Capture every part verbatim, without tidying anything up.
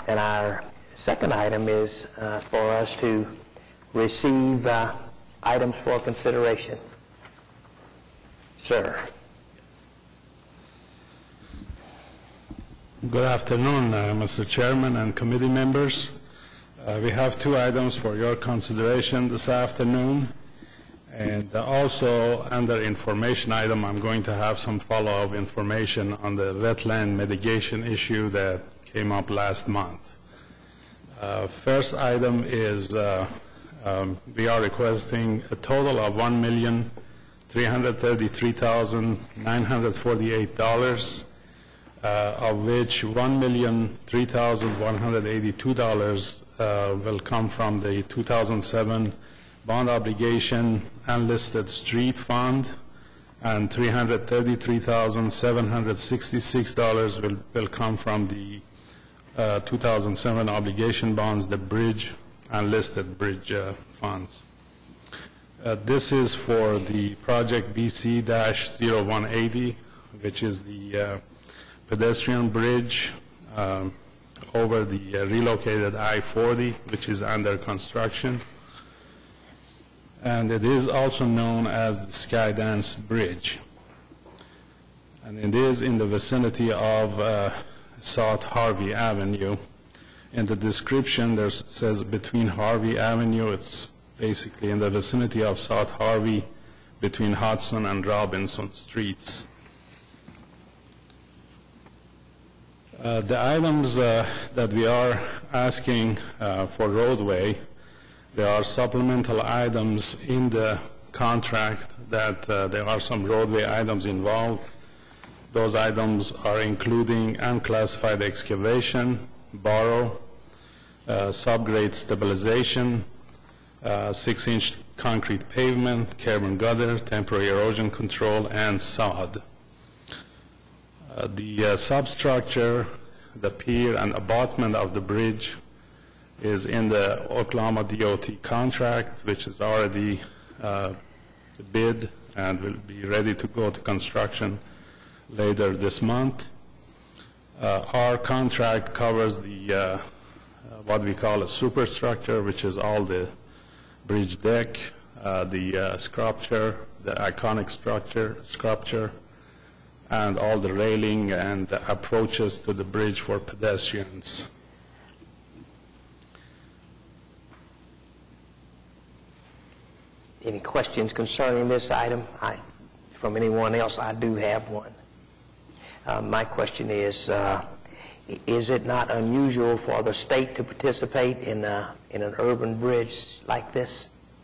And our second item is uh, for us to receive uh, items for consideration. Sir. Good afternoon, uh, Mister Chairman and committee members. Uh, we have two items for your consideration this afternoon. And uh, also under information item, I'm going to have some follow-up information on the wetland mitigation issue that came up last month. Uh, first item is uh, um, we are requesting a total of one million three hundred thirty-three thousand nine hundred forty-eight dollars, uh, of which one million three thousand one hundred eighty-two dollars uh, will come from the two thousand seven bond obligation unlisted street fund, and three hundred thirty-three thousand seven hundred sixty-six dollars will, will come from the uh, two thousand seven obligation bonds, the bridge, unlisted bridge uh, funds. Uh, this is for the project B C zero one eighty, which is the uh, pedestrian bridge um, over the uh, relocated I forty, which is under construction. And it is also known as the Skydance Bridge. And it is in the vicinity of uh, South Harvey Avenue. In the description, there says between Harvey Avenue. It's basically in the vicinity of South Harvey, between Hudson and Robinson Streets. Uh, the items uh, that we are asking uh, for roadway, there are supplemental items in the contract that uh, there are some roadway items involved. Those items are including unclassified excavation, borrow, uh, subgrade stabilization, uh, six-inch concrete pavement, carbon gutter, temporary erosion control, and sod. Uh, the uh, substructure, the pier, and abutment of the bridge is in the Oklahoma D O T contract, which is already uh, bid and will be ready to go to construction later this month. Uh, our contract covers the uh, what we call a superstructure, which is all the bridge deck, uh, the uh, sculpture, the iconic structure, sculpture, and all the railing and the approaches to the bridge for pedestrians. Any questions concerning this item? I, from anyone else, I do have one. Uh, my question is, uh, is it not unusual for the state to participate in, a, in an urban bridge like this?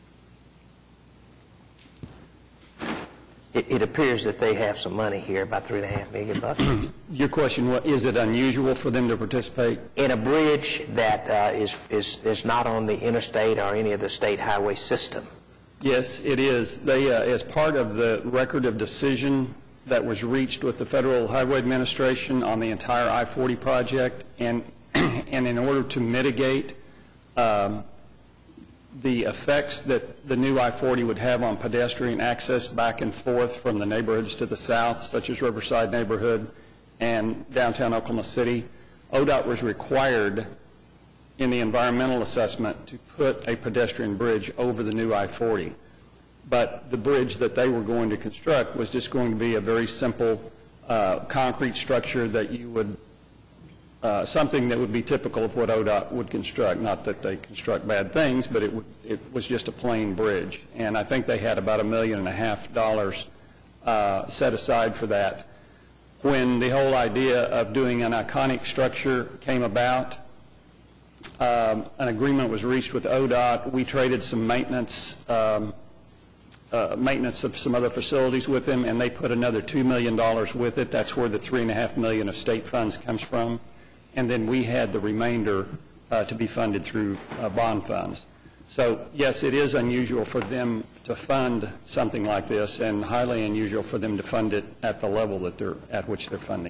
It, it appears that they have some money here, about three and a half million bucks. Your question, what, is it unusual for them to participate? In a bridge that uh, is, is, is not on the interstate or any of the state highway system? Yes, it is. They, uh, as part of the record of decision that was reached with the Federal Highway Administration on the entire I forty project, and, and in order to mitigate um, the effects that the new I forty would have on pedestrian access back and forth from the neighborhoods to the south, such as Riverside neighborhood and downtown Oklahoma City, O D O T was required in the environmental assessment to put a pedestrian bridge over the new I forty. But the bridge that they were going to construct was just going to be a very simple uh, concrete structure that you would, uh, something that would be typical of what O D O T would construct. Not that they construct bad things, but it, would, it was just a plain bridge. And I think they had about a million and a half dollars uh, set aside for that. When the whole idea of doing an iconic structure came about, Um, an agreement was reached with O D O T. We traded some maintenance, um, uh, maintenance of some other facilities with them, and they put another two million dollars with it. That's where the three and a half million of state funds comes from. And then we had the remainder uh, to be funded through uh, bond funds. So yes, it is unusual for them to fund something like this, and highly unusual for them to fund it at the level that they're at which they're funding.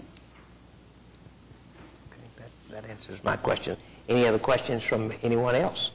Okay, that, that answers my question. Any other questions from anyone else?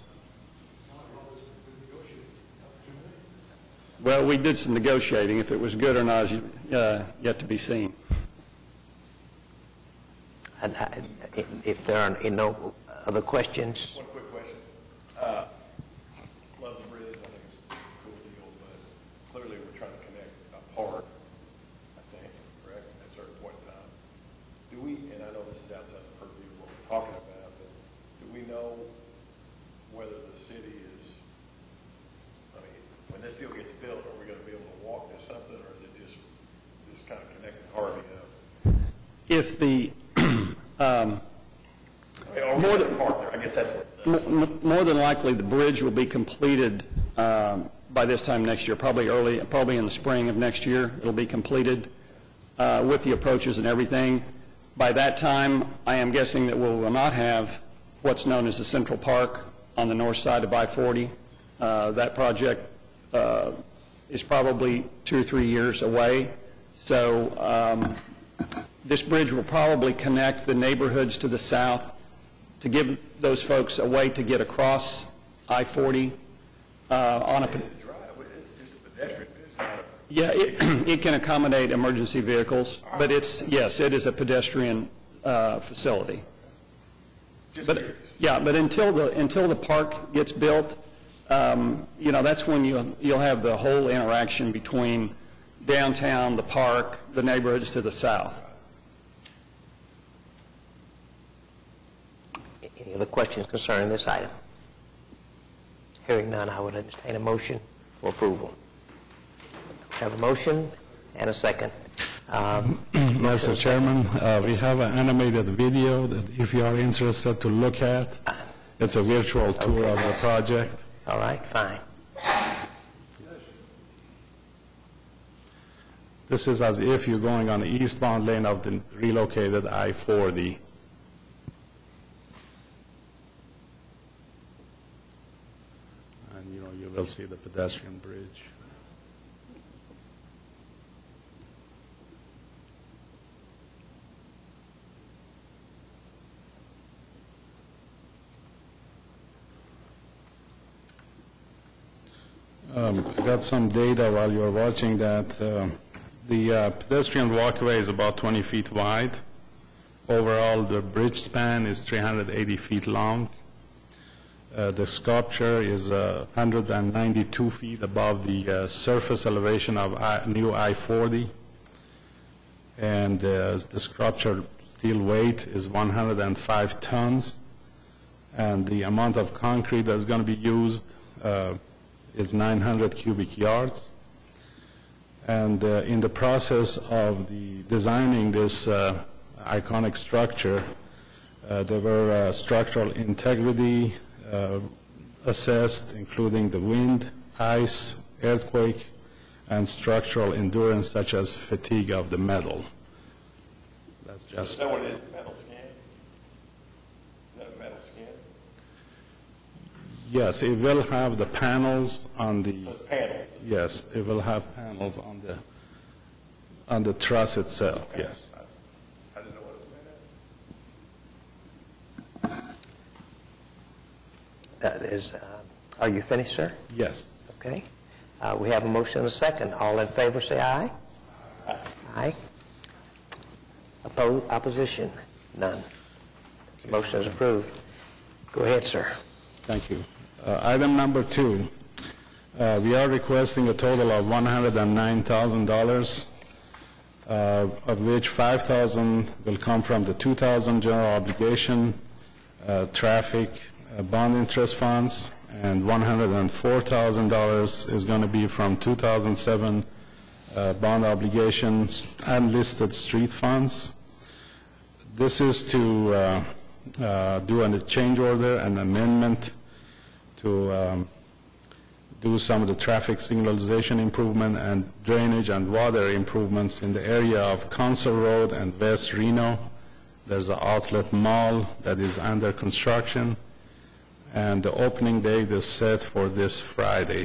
Well, we did some negotiating. If it was good or not is uh, yet to be seen. And I, if there are you know, Other questions? One quick question. Uh, Love the bridge, I think it's a cool deal, but clearly we're trying to connect a park, I think, correct, at a certain point in time. Do we, and I know this is outside the purview of what we're talking about, but do we know whether the city is, I mean, when this deal gets built, are we gonna be able to walk to something, or is it just, just kind of connecting Harvey up? If the, um, Or More more than- than park there, I guess that's what. M- m- More than likely, the bridge will be completed um, by this time next year, probably early, probably in the spring of next year. It'll be completed uh, with the approaches and everything. By that time, I am guessing that we will not have what's known as the Central Park on the north side of I forty. Uh, That project uh, is probably two or three years away. So um, this bridge will probably connect the neighborhoods to the south to give those folks a way to get across I forty uh, on a, It's a drive, it's just a pedestrian, it's not a. yeah, it, it can accommodate emergency vehicles, but it's, yes, it is a pedestrian uh, facility. Just But, curious. yeah, but until the, until the park gets built, um, you know, that's when you'll, you'll have the whole interaction between downtown, the park, the neighborhoods to the south. Any other questions concerning this item? Hearing none, I would entertain a motion for approval. Have a motion and a second. Um, Mister Chairman, uh, we have an animated video that if you are interested to look at, it's a virtual tour of the project. All right, fine. This is as if you're going on the eastbound lane of the relocated I forty. And, you know, you will see the pedestrian bridge. Um, I got some data while you're watching that. Uh, the uh, pedestrian walkway is about twenty feet wide. Overall, the bridge span is three hundred eighty feet long. Uh, the sculpture is uh, one hundred ninety-two feet above the uh, surface elevation of I, new I forty. And uh, the sculpture steel weight is one hundred five tons. And the amount of concrete that's going to be used uh, is nine hundred cubic yards. And uh, in the process of the designing this uh, iconic structure, uh, there were uh, structural integrity uh, assessed, including the wind, ice, earthquake, and structural endurance, such as fatigue of the metal. That's Is just. that what it is, metal skin? Is that a metal skin? Yes, it will have the panels on the. So it's panels? Yes, it will have panels on the, on the truss itself, Okay. yes. I I didn't know what it was made of. That is, uh, are you finished, sir? Yes. Okay. Uh, We have a motion and a second. All in favor, say aye. Aye. Opposed, opposition? None. Motion is approved. Go ahead, sir. Thank you. Uh, Item number two, uh, we are requesting a total of one hundred nine thousand dollars, uh, of which five thousand dollars will come from the two thousand general obligation, uh, traffic, uh, bond interest funds, and one hundred four thousand dollars is going to be from two thousand seven uh, bond obligations and listed street funds. This is to uh, uh, do a change order and amendment to um, do some of the traffic signalization improvement and drainage and water improvements in the area of Council Road and West Reno. There's an outlet mall that is under construction, and the opening date is set for this Friday.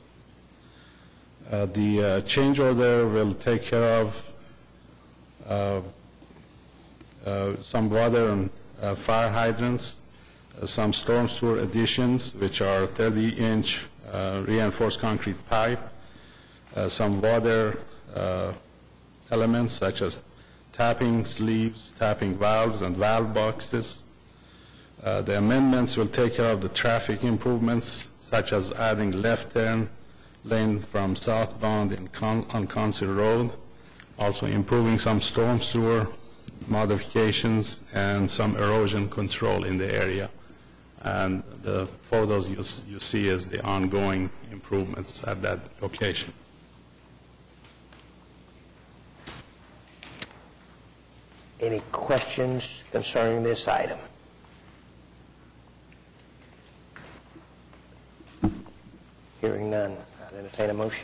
Uh, The uh, change order will take care of uh, uh, some water and uh, fire hydrants, uh, some storm sewer additions, which are thirty-inch uh, reinforced concrete pipe, uh, some water uh, elements such as tapping sleeves, tapping valves, and valve boxes, Uh, The amendments will take care of the traffic improvements, such as adding left turn lane from southbound in Con- on Council Road, also improving some storm sewer modifications and some erosion control in the area. And the photos you, s- you see is the ongoing improvements at that location. Any questions concerning this item? Hearing none, I'll entertain a motion.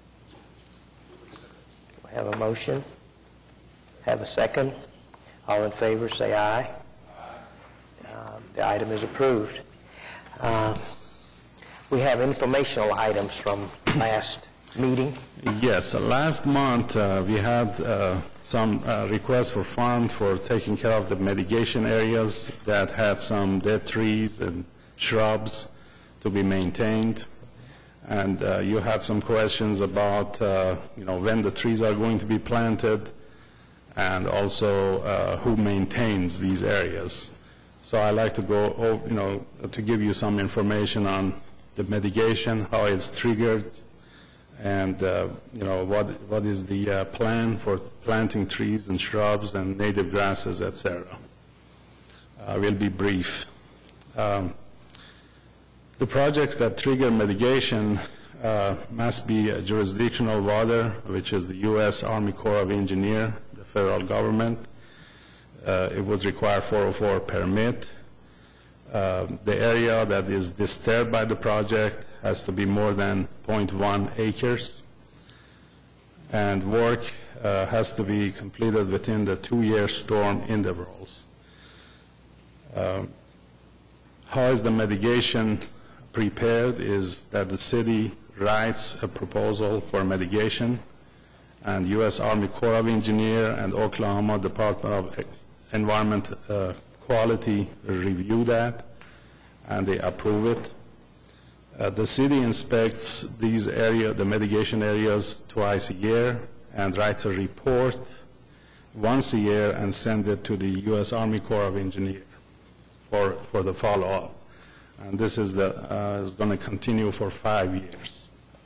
We have a motion. Have a second. All in favor, say aye. Uh, The item is approved. Uh, We have informational items from last meeting. Yes, uh, last month uh, we had uh, some uh, requests for funds for taking care of the mitigation areas that had some dead trees and shrubs to be maintained. And uh, you had some questions about, uh, you know, when the trees are going to be planted, and also uh, who maintains these areas. So I'd like to go, over, you know, to give you some information on the mitigation, how it's triggered, and, uh, you know, what what is the uh, plan for planting trees and shrubs and native grasses, et cetera. I will be brief. Um, The projects that trigger mitigation uh, must be a jurisdictional water, which is the U S Army Corps of Engineers, the federal government. Uh, it would require four oh four permit. Uh, the area that is disturbed by the project has to be more than zero point one acres, and work uh, has to be completed within the two-year storm intervals. Uh, how is the mitigation prepared is that the city writes a proposal for mitigation, and U S Army Corps of Engineers and Oklahoma Department of Environment uh, Quality review that, and they approve it. Uh, the city inspects these area, the mitigation areas, twice a year, and writes a report once a year and sends it to the U S Army Corps of Engineers for, for the follow-up. And this is, the, uh, is going to continue for five years.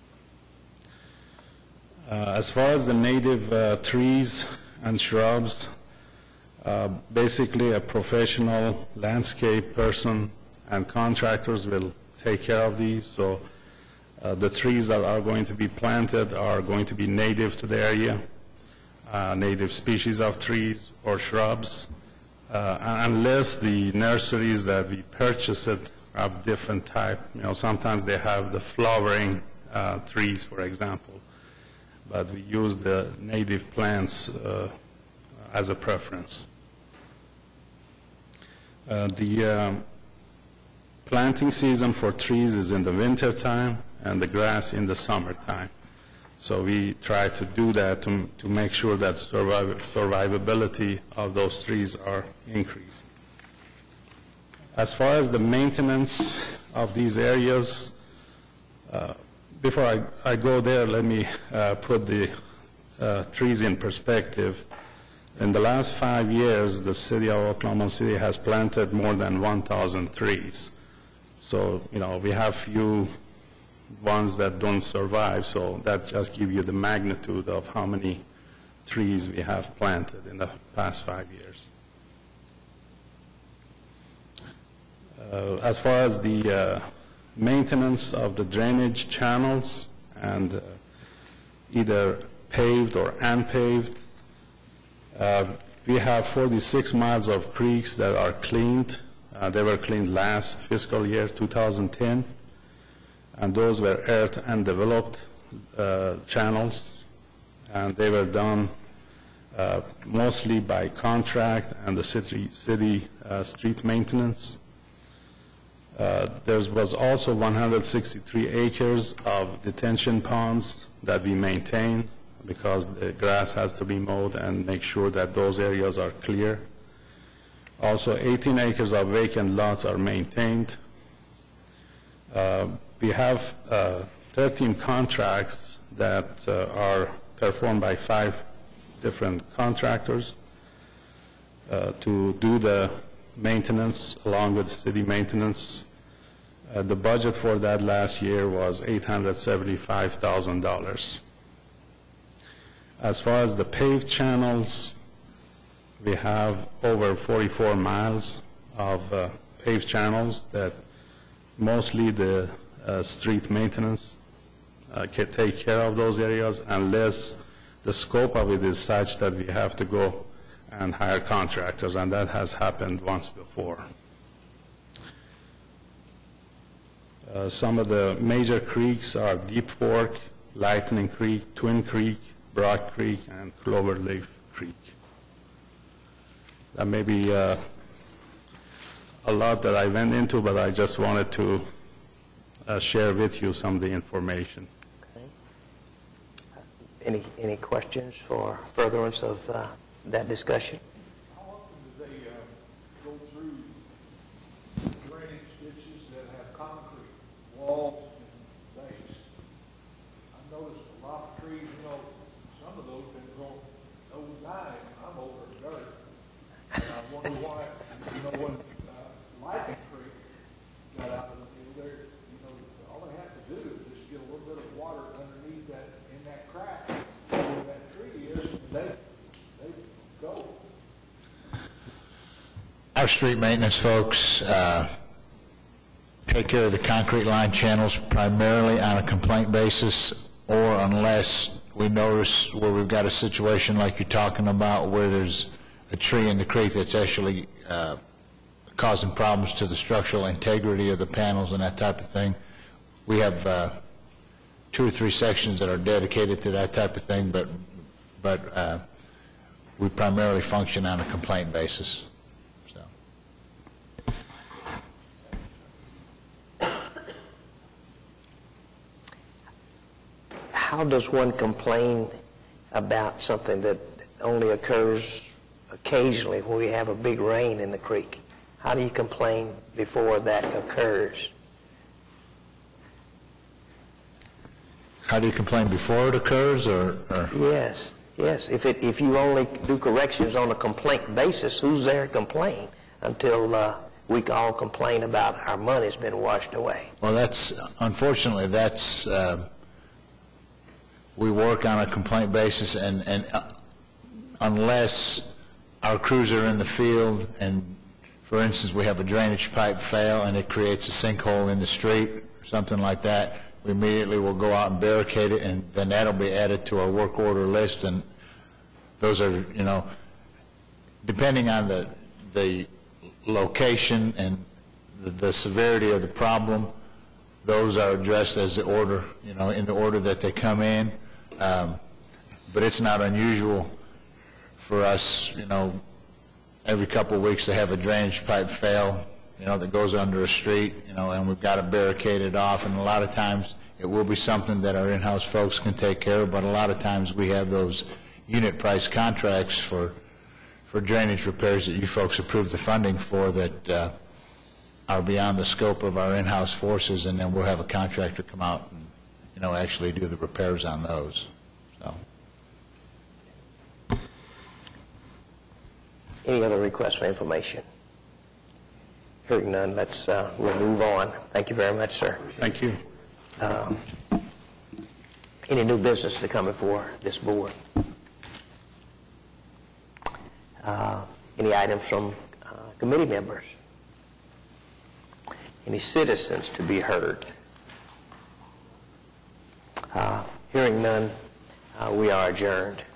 Uh, as far as the native uh, trees and shrubs, uh, basically a professional landscape person and contractors will take care of these. So uh, the trees that are going to be planted are going to be native to the area, uh, native species of trees or shrubs, uh, unless the nurseries that we purchase it of different type. You know, sometimes they have the flowering uh, trees, for example, but we use the native plants uh, as a preference. Uh, the um, planting season for trees is in the winter time and the grass in the summertime. So we try to do that to, to make sure that surviv survivability of those trees are increased. As far as the maintenance of these areas, uh, before I, I go there, let me uh, put the uh, trees in perspective. In the last five years, the city of Oklahoma City has planted more than one thousand trees. So, you know, we have few ones that don't survive, so that just gives you the magnitude of how many trees we have planted in the past five years. Uh, as far as the uh, maintenance of the drainage channels, and uh, either paved or unpaved, uh, we have forty-six miles of creeks that are cleaned. Uh, they were cleaned last fiscal year, two thousand ten, and those were earth undeveloped uh, channels, and they were done uh, mostly by contract and the city, city uh, street maintenance. Uh, there was also one hundred sixty-three acres of detention ponds that we maintain because the grass has to be mowed and make sure that those areas are clear. Also, eighteen acres of vacant lots are maintained. Uh, we have uh, thirteen contracts that uh, are performed by five different contractors uh, to do the maintenance along with city maintenance. Uh, The budget for that last year was eight hundred seventy-five thousand dollars. As far as the paved channels, we have over forty-four miles of uh, paved channels that mostly the uh, street maintenance uh, can take care of those areas unless the scope of it is such that we have to go and hire contractors, and that has happened once before. Uh, Some of the major creeks are Deep Fork, Lightning Creek, Twin Creek, Broad Creek, and Cloverleaf Creek. That may be uh, a lot that I went into, but I just wanted to uh, share with you some of the information. Any, any questions for furtherance of uh, that discussion? How often do they uh, go through drainage ditches that have concrete walls and base? I've noticed a lot of trees, you know, some of those been grown nose high, and I'm over in dirt. And I wonder why, you know, when uh, Lightning Creek got out of the field there, you know, all they have to do is just get a little bit of water underneath that, in that crack where that tree is, and they, they go. Our street maintenance folks uh, take care of the concrete line channels primarily on a complaint basis, or unless we notice where we've got a situation like you're talking about where there's a tree in the creek that's actually uh, causing problems to the structural integrity of the panels and that type of thing. We have uh, two or three sections that are dedicated to that type of thing, but, but uh, we primarily function on a complaint basis. How does one complain about something that only occurs occasionally when we have a big rain in the creek? How do you complain before that occurs? How do you complain before it occurs, or? or? Yes, yes. If it, if you only do corrections on a complaint basis, who's there to complain until uh, we all complain about our money's been washed away? Well, that's, unfortunately, that's, uh, we work on a complaint basis, and, and uh, unless our crews are in the field and, for instance, we have a drainage pipe fail and it creates a sinkhole in the street or something like that, we immediately will go out and barricade it, and then that'll be added to our work order list. And those are, you know, depending on the the location and the, the severity of the problem, those are addressed as the order, you know, in the order that they come in. Um, but it's not unusual for us, you know, every couple of weeks to have a drainage pipe fail, you know, that goes under a street, you know, and we've got to barricade it off. And a lot of times it will be something that our in-house folks can take care of, but a lot of times we have those unit price contracts for for drainage repairs that you folks approved the funding for that uh, are beyond the scope of our in-house forces, and then we'll have a contractor come out and, you know, actually do the repairs on those. So. Any other requests for information? Hearing none, let's uh, we'll move on. Thank you very much, sir. Thank you. Um, any new business to come before this board? Uh, any items from uh, committee members? Any citizens to be heard? Uh, hearing none, uh, we are adjourned.